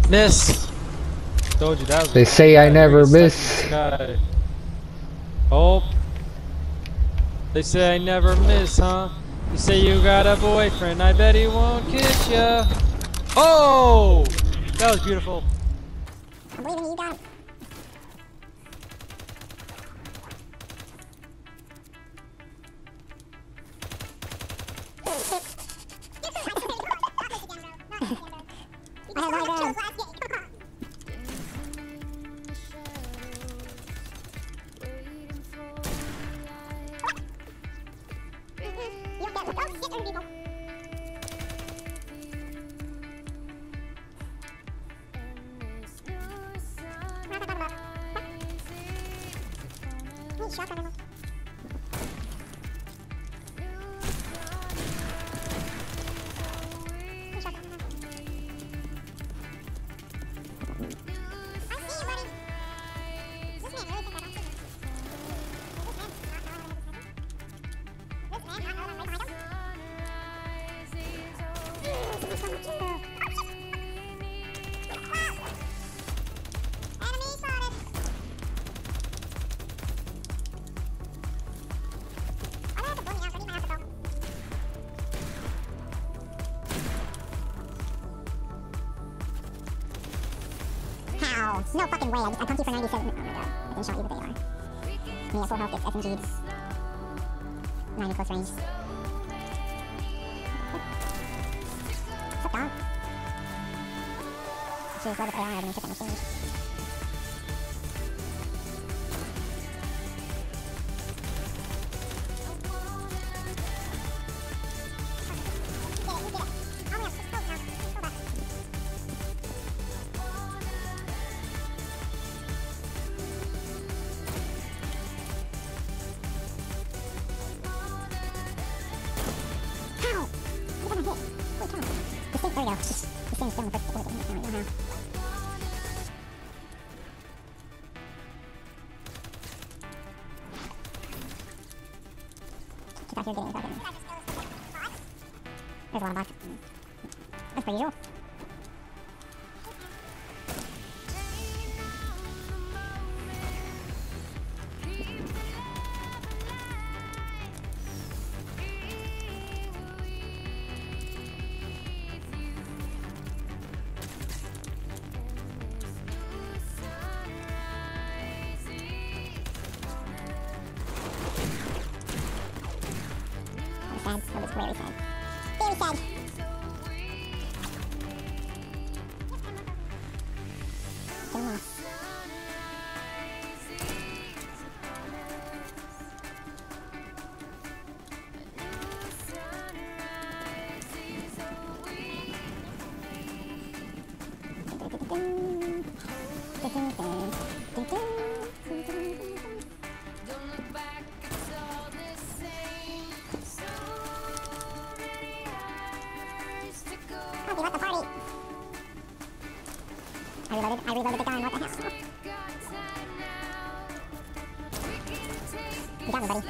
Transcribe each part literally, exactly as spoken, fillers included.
Miss. Told you that was. They say I never miss. Oh. They say I never miss, huh? You say you got a boyfriend. I bet he won't kiss ya. Oh, that was beautiful. I'm believing you got it. Shotgun ammo. Shotgun ammo. I see you, buddy. This man really think I don't see him. This man not knowing I'm right behind him. This man not knowing I'm right behind him. This is so much. Enemy spotted. How? No fucking way. I, just, I pumped you for ninety-seven. Oh my god. I didn't show you what they are. Me at full health gets S M G'd. ninety close range. What's up, dog? Actually, it's love with A R rather than check that machine. There we go. This thing's still in the first order. I don't know how. Keep out here getting, keep out getting. There's a lot of bots. That's per usual. Sad. That was very sad. Very sad. Get him off. Oh, we left the party. I reloaded, I reloaded the gun, what the hell? You got me, buddy.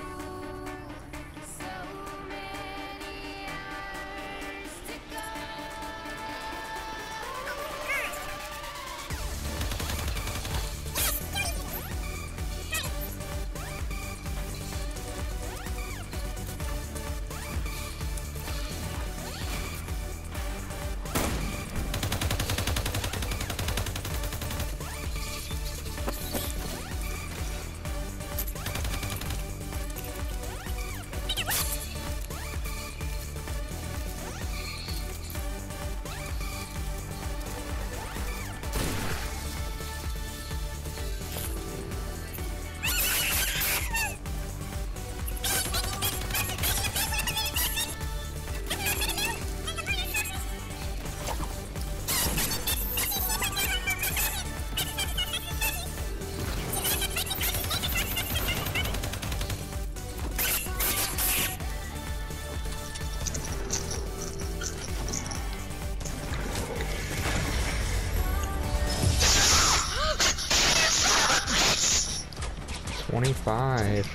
twenty-five.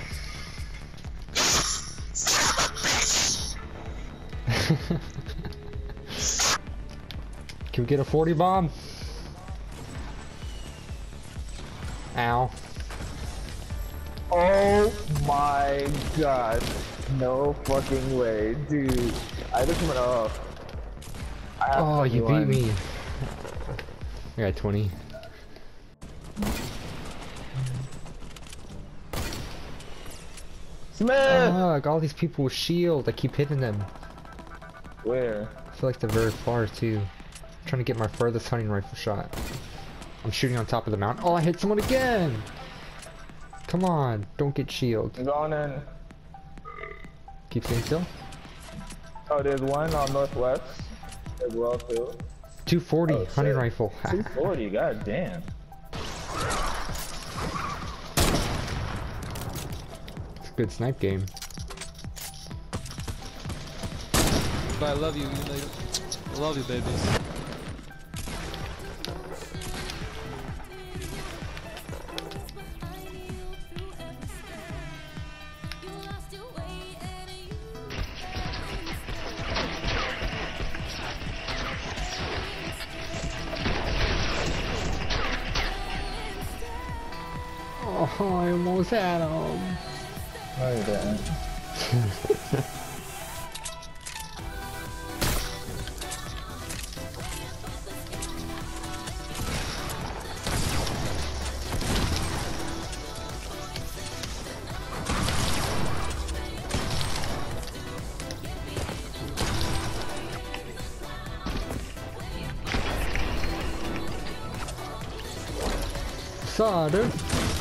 Can we get a forty bomb? Ow. Oh my god. No fucking way, dude. I just went off. I have Oh, you beat twenty-one. me. I got twenty. Smith! Look, all these people with shield. I keep hitting them. Where? I feel like they're very far too. I'm trying to get my furthest hunting rifle shot. I'm shooting on top of the mountain. Oh, I hit someone again! Come on, don't get shield. I'm going in. Keep staying still. Oh, there's one on northwest as well too. two forty Oh, hunting shit. rifle. two forty, god damn. It's a good snipe game. But I love you. You know, I love you, babies. Oh, I almost had him. No, you didn't. Saw, dude.